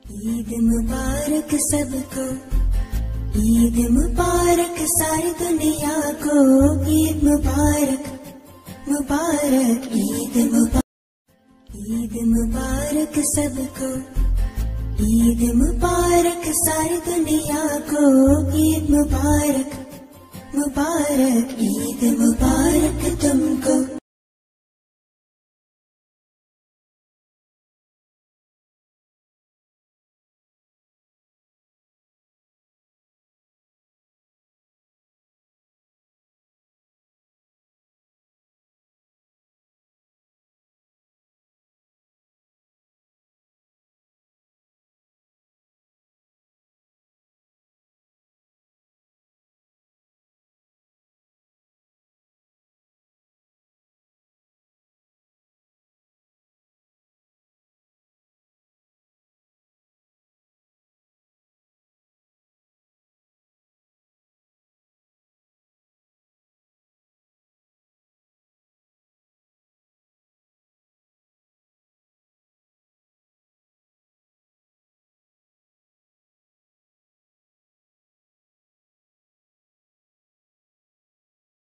ईद मुबारक सबको, ईद मुबारक सारी दुनिया को। ईद मुबारक मुबारक, ईद मुबारक, ईद मुबारक सबको, ईद मुबारक सारी दुनिया को। ईद मुबारक मुबारक, ईद मुबारक तुमको।